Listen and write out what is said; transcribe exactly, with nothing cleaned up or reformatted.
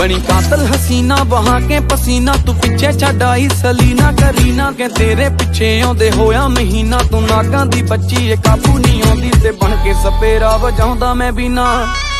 बनी कातल हसीना बहा के पसीना, तू पिछे छड्ड आई सलीना करीना के तेरे पिछे आउंदे होया महीना। तू नागां दी बच्ची ए काबू नहीं आउंदी ते बन के सपेरा वजाउंदा मैं भी ना।